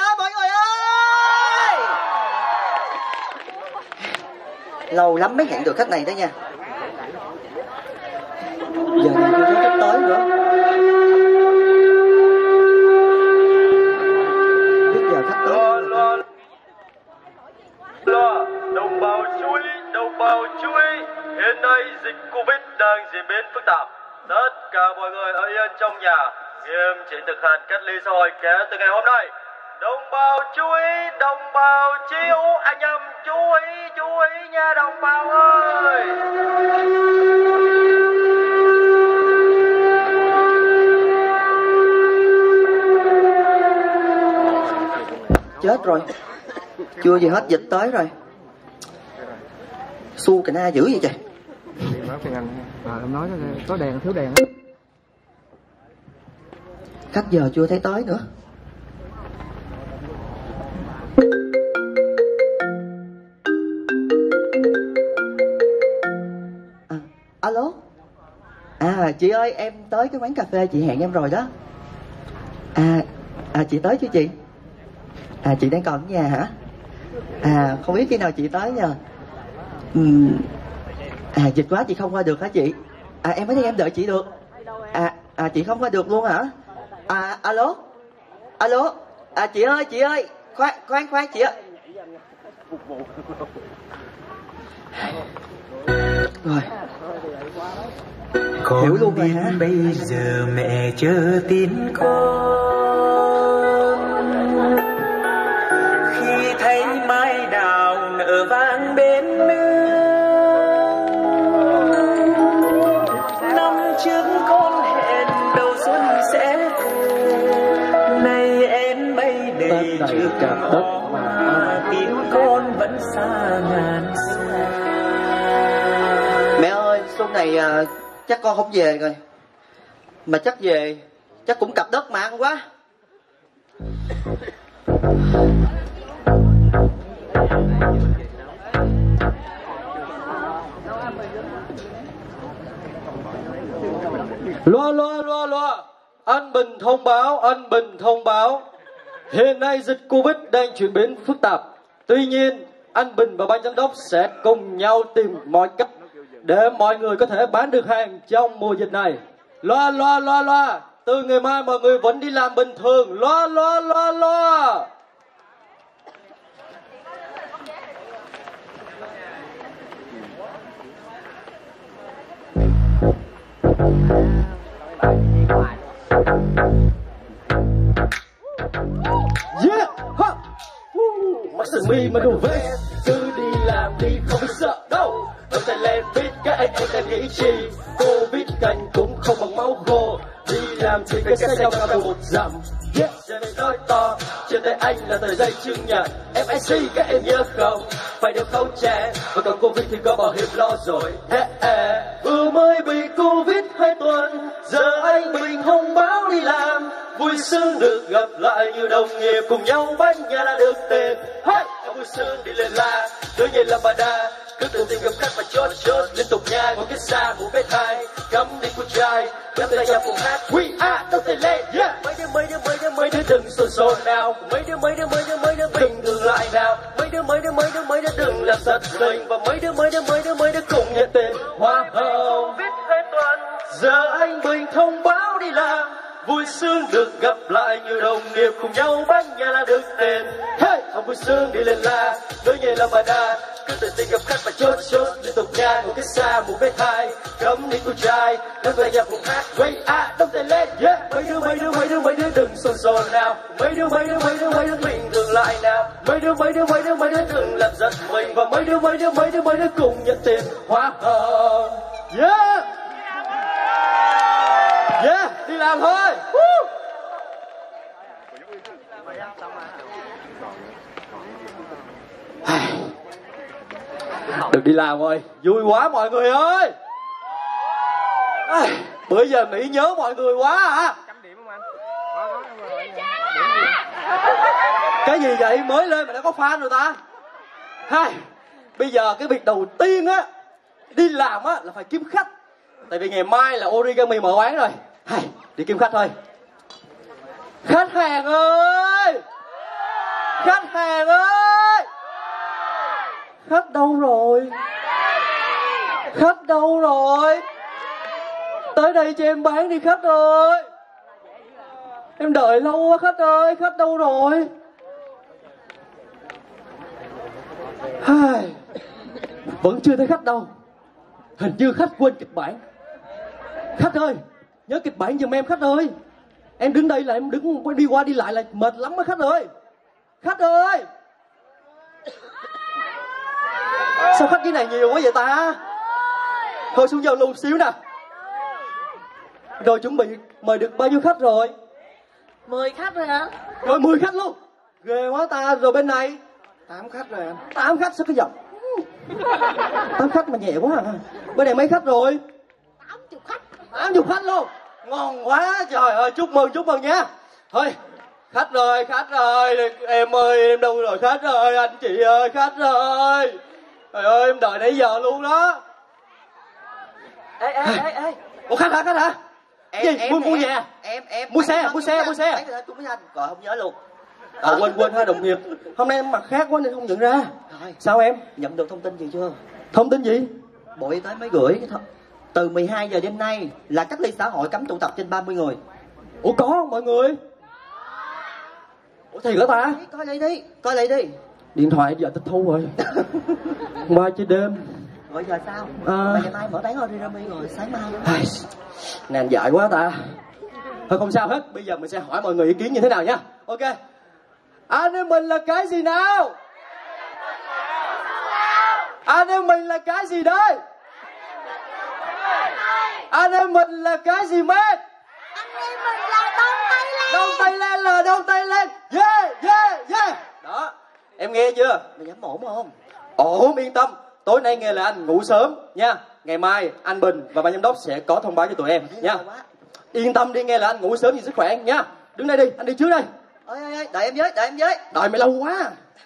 ơi, mọi người ơi. Lâu lắm mới hẹn được khách này đó nha. Giờ này chưa thấy khách tới nữa. Biết giờ khách tới Lo, đồng bào chú ý, hiện nay dịch Covid đang diễn biến phức tạp. Tất cả mọi người ở yên trong nhà, nghiêm chỉnh thực hành cách ly xã hội kể từ ngày hôm nay. Đồng bào chú ý, đồng bào chiếu, anh em chú ý nha đồng bào ơi. chết rồi, chưa gì hết dịch tới rồi. Xu cà na dữ vậy trời. Em nói có đèn thiếu đèn. Khách giờ chưa thấy tới nữa. Alo. Chị ơi, em tới cái quán cà phê chị hẹn em rồi đó. Chị tới chưa chị? Chị đang còn ở nhà hả? Không biết khi nào chị tới nhờ. Dịch quá chị không qua được hả chị? Em mới thấy em đợi chị được. Chị không qua được luôn hả? Alo. Chị ơi, khoan chị ơi. Rồi. Con hiểu luôn rồi hả? Bây giờ mẹ chờ tin con, khi thấy mai đào nở vang bên nương. Năm trước con hẹn đầu xuân sẽ về, nay em bay đầy trước hoa, tin con vẫn xa ngàn xa. Mẹ ơi, xuân này chắc con không về rồi. Mà chắc về chắc cũng cặp đất mà ăn quá. Loa. Anh Bình thông báo. Hiện nay dịch Covid đang chuyển biến phức tạp. Tuy nhiên, anh Bình và ban giám đốc sẽ cùng nhau tìm mọi cách để mọi người có thể bán được hàng trong mùa dịch này. Loa. Từ ngày mai mọi người vẫn đi làm bình thường. Loa. Yeah, ha. Mặc sườn mi mà đồ vest, cứ đi làm đi không biết sợ đâu. Ở tay lên biết các anh em nghĩ chi, Covid cạnh cũng không bằng máu khô. Đi làm thì phải cách nhau cả một dặm. Yeah, giờ này nói to, trên tay anh là tờ giấy chứng nhận FSC, các em nhớ không? Phải đeo khẩu trang, và còn Covid thì có bảo hiểm lo rồi. Vừa mới bị Covid 2 tuần, giờ anh Bình thông báo đi làm. Vui sướng được gặp lại như đồng nghiệp, cùng nhau bánh nhà là được tiền. Hey, vui sướng đi lên la, đôi nhìn là bà đa. Cứ tự tìm gặp khách và chốt liên tục nha. Một cái xa, một cái thai, cắm đi của trai. Nắm tay nhau cùng hát, we are đâu tay lên. Yeah, mấy đứa đừng xôn nào. Mấy đứa bình thường lại nào. Mấy đứa đừng làm giật mình. Và mấy đứa cùng nhận tiền hoa hồng. Viết 2 tuần, giờ anh Bình thông báo đi làm. Vui sướng được gặp lại nhiều đồng nghiệp, cùng nhau bánh nhà là được tiền. Hey, ông vui sướng đi lên la, đôi nhẹ là bà đa. Cứ tự tin gặp khách và chốt liên tục nha. Một cái xa, một cái thai, cấm đi của trai. Nắm tay nhau cùng hát, we are đông tay lên. Yeah, mấy đứa đừng xôn nào. Mấy đứa bình thường lại nào. Mấy đứa đừng làm giật mình. Và mấy đứa cùng nhận tiền hoa hồng. Yeah, đi làm thôi. Được đi làm rồi, vui quá mọi người ơi. Bữa giờ nghĩ nhớ mọi người quá hả? Cái gì vậy, mới lên mà đã có fan rồi ta? Bây giờ cái việc đầu tiên á, đi làm á là phải kiếm khách. Tại vì ngày mai là Origami mở quán rồi. Đi kiếm khách thôi. Khách hàng ơi, Khách hàng ơi! Khách đâu rồi? Khách đâu rồi? Tới đây cho em bán đi khách ơi! Em đợi lâu quá khách ơi, khách đâu rồi? Vẫn chưa thấy khách đâu. Hình như khách quên kịch bản. Khách ơi, nhớ kịch bản giùm em khách ơi. Em đứng đây là em đứng đi qua đi lại là mệt lắm á khách ơi. Khách ơi! Sao khách cái này nhiều quá vậy ta? Thôi xuống giao lưu xíu nè. Rồi chuẩn bị mời được bao nhiêu khách rồi? 10 khách rồi hả? Rồi 10 khách luôn. Ghê quá ta. Rồi bên này 8 khách rồi anh. 8 khách sao cái giọng 8 khách mà nhẹ quá à. Bên này mấy khách rồi? 80 khách. 80 khách luôn. Ngon quá. Trời ơi, chúc mừng nha. Thôi khách rồi. Em ơi, em đâu rồi khách ơi. Anh chị ơi, khách ơi. Trời ơi, em đợi nãy giờ luôn đó. Ê. Ủa khách hả? Mua về à? Em mua xe. Đúng với anh, rồi không nhớ luôn. Quên ha đồng nghiệp. Hôm nay em mặc khác quá nên không nhận ra. Rồi. Sao em? Nhận được thông tin gì chưa? Thông tin gì? Bộ Y tế mới gửi từ 12 giờ đêm nay là cách ly xã hội, cấm tụ tập trên 30 người. Ủa có không mọi người? Ủa thiệt hả ta? Coi lại đi. Điện thoại giờ tịch thu rồi. Mai chơi đêm. Rồi giờ sao? Mà ngày mai mở bán origami rồi, sáng mai. Nàng dại quá ta. Thôi không sao hết, bây giờ mình sẽ hỏi mọi người ý kiến như thế nào nha. Ok. Anh em mình là cái gì nào? Anh em mình là cái gì đây? Anh em mình là cái gì mate? Anh em mình là Đông Tây Lan. Đông Tây Lan là Đông Tây Lan. Yeah. Đó. Em nghe chưa? Mày dám ổn không? Ổn, yên tâm. Tối nay nghe là anh ngủ sớm nha. Ngày mai anh Bình và ban giám đốc sẽ có thông báo cho tụi em nha. Yên tâm đi, nghe là anh ngủ sớm vì sức khỏe nha. Đứng đây đi, anh đi trước đây. Ơi, đợi em với. Đợi mày lâu quá.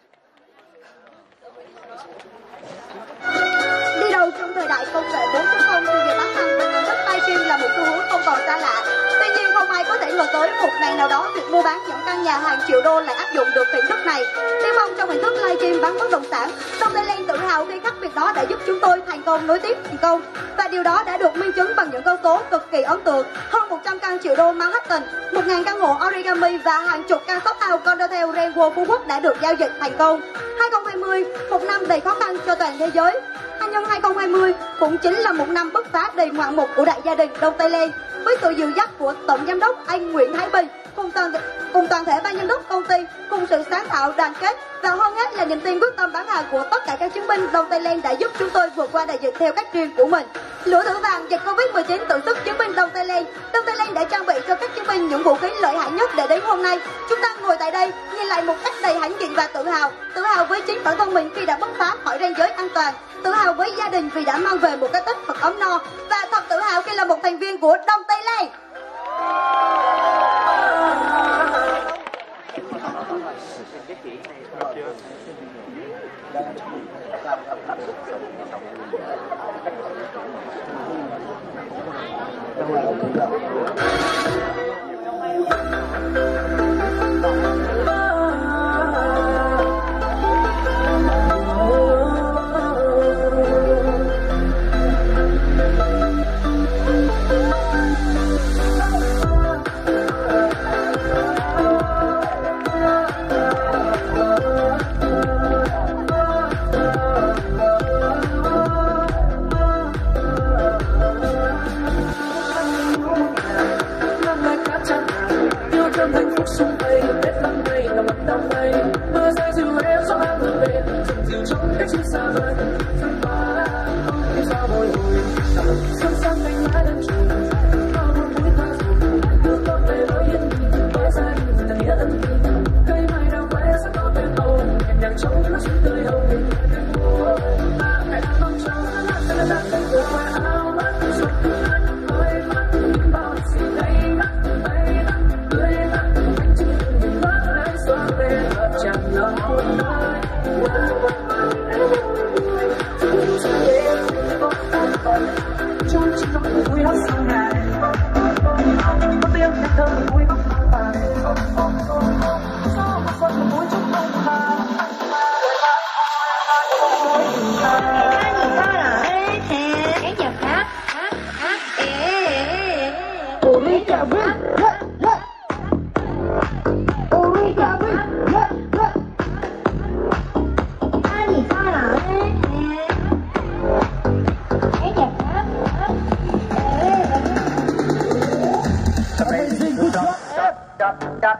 Đi đâu trong thời đại công nghệ 4.0 thì việc bán hàng bằng hình thức livestream là một xu hướng không còn xa lạ. Tuy nhiên không ai có thể ngờ tới một ngày nào đó việc mua bán những căn nhà hàng triệu đô lại áp dụng được hình thức này. Tiên phong trong hình thức livestream bán bất động sản, Đông Tây Lan tự hào khi khác biệt đó đã giúp chúng tôi thành công nối tiếp thành công. Và điều đó đã được minh chứng bằng những con số cực kỳ ấn tượng. Hơn 100 căn triệu đô Manhattan, 1.000 căn hộ origami và hàng chục căn shop house Condotel Rainbow Phú Quốc đã được giao dịch thành công. 2020, một năm đầy khó khăn cho toàn thế giới. Nhưng 2020 cũng chính là một năm bứt phá đầy ngoạn mục của đại gia đình Đông Tây Lan. Với sự dìu dắt của tổng giám đốc anh Nguyễn Thái Bình cùng toàn thể ban giám đốc công ty, cùng sự sáng tạo đoàn kết và hơn hết là niềm tin quyết tâm bán hàng của tất cả các chiến binh, Đông Tây Lan đã giúp chúng tôi vượt qua đại dịch theo cách riêng của mình. Lửa thử vàng dịch Covid-19 tự sức chiến binh Đông Tây Lan đã trang bị cho các chiến binh những vũ khí lợi hại nhất để đến hôm nay chúng ta ngồi tại đây nhìn lại một cách đầy hãnh diện và tự hào với chính bản thân mình khi đã bứt phá khỏi ranh giới an toàn, tự hào với gia đình vì đã mang về một cái Tết thật ấm no, và thật tự hào khi là một thành viên của Đông Tây Lan. Hãy subscribe cho kênh Ghiền Mì Gõ để không bỏ lỡ những video hấp dẫn.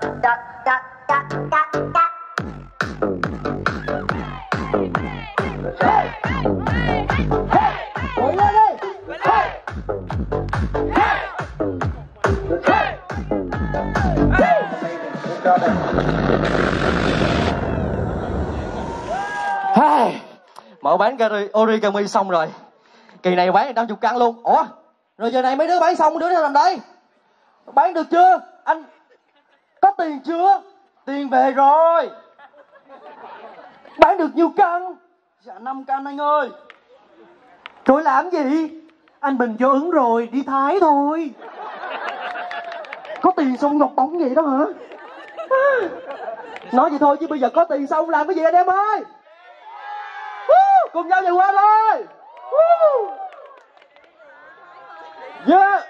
Mở bán origami xong rồi. Kỳ này bán 50 căn luôn. Ủa? Rồi giờ này mấy đứa bán xong đứa nào làm đây? Bán được chưa? Anh có tiền chưa? Tiền về rồi. Bán được nhiêu căn? Dạ 5 căn anh ơi. Trời làm gì? Anh Bình vô ứng rồi, đi Thái thôi. Có tiền xong ngọc bóng vậy đó hả? Nói vậy thôi chứ bây giờ có tiền xong làm cái gì anh em ơi? Cùng nhau về qua thôi. Yeah.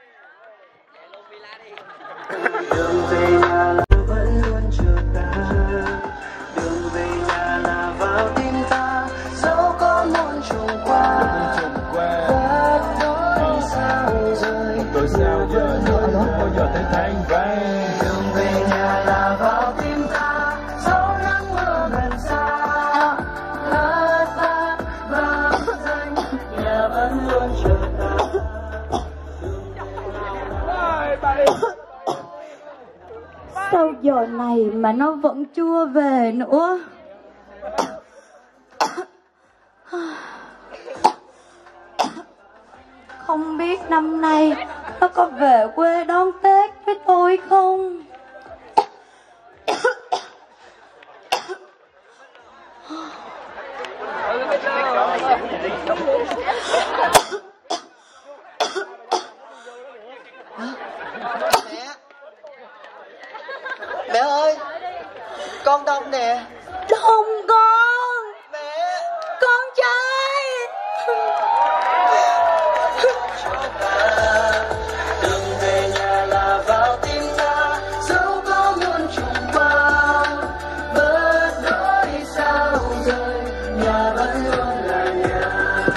Đường về nhà là vẫn luôn chờ ta, đường về nhà là vào tim ta, dẫu có muôn trùng qua vất đôi sao rơi, tôi sao giờ nữa bao giờ thấy thanh vang. Đường về nhà là vào tim ta, dẫu nắng mưa gần xa, lất vất vang danh, nhà vẫn luôn chờ ta. Sao giờ này mà nó vẫn chưa về nữa? Không biết năm nay nó có về quê đón Tết với tôi không? Mẹ ơi, con Đông nè. Đông con. Mẹ. Con trai. Đường về nhà là vào tim ta, dẫu có muôn trùng qua bớt đôi sao rơi, nhà vẫn luôn là nhà.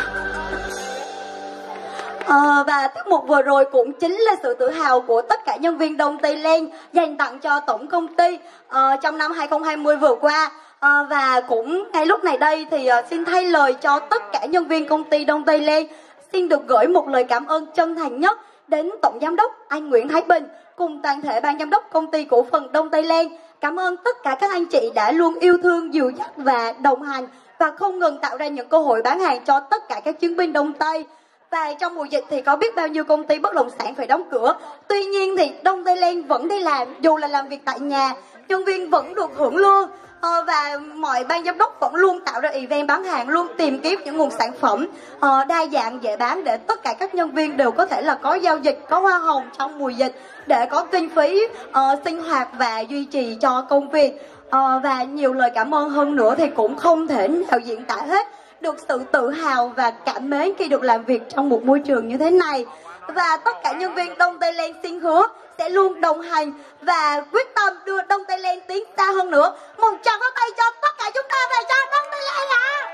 Và tiết mục vừa rồi cũng chính là sự tự hào của tất cả nhân viên Đông Tây Lan dành tặng cho tổng công ty trong năm 2020 vừa qua. Và cũng ngay lúc này đây thì xin thay lời cho tất cả nhân viên công ty Đông Tây Lan xin được gửi một lời cảm ơn chân thành nhất đến Tổng Giám đốc anh Nguyễn Thái Bình cùng toàn thể ban giám đốc công ty cổ phần Đông Tây Lan. Cảm ơn tất cả các anh chị đã luôn yêu thương, dìu dắt và đồng hành và không ngừng tạo ra những cơ hội bán hàng cho tất cả các chiến binh Đông Tây. Và trong mùa dịch thì có biết bao nhiêu công ty bất động sản phải đóng cửa. Tuy nhiên thì Đông Tây Lan vẫn đi làm, dù là làm việc tại nhà, nhân viên vẫn được hưởng lương. Và mọi ban giám đốc vẫn luôn tạo ra event bán hàng, luôn tìm kiếm những nguồn sản phẩm đa dạng dễ bán để tất cả các nhân viên đều có thể là có giao dịch, có hoa hồng trong mùa dịch để có kinh phí sinh hoạt và duy trì cho công việc. Và nhiều lời cảm ơn hơn nữa thì cũng không thể nào diễn tả hết được sự tự hào và cảm mến khi được làm việc trong một môi trường như thế này. Và tất cả nhân viên Đông Tây Lan xin hứa sẽ luôn đồng hành và quyết tâm đưa Đông Tây Lan tiến xa hơn nữa. Một tràng pháo tay cho tất cả chúng ta và cho Đông Tây Lan ạ.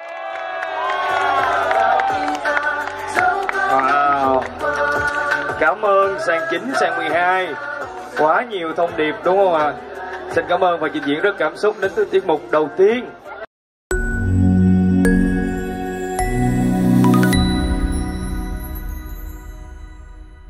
Wow. Cảm ơn sàn 9, sàn 12. Quá nhiều thông điệp đúng không ạ? Xin cảm ơn và trình diễn rất cảm xúc đến từ tiết mục đầu tiên.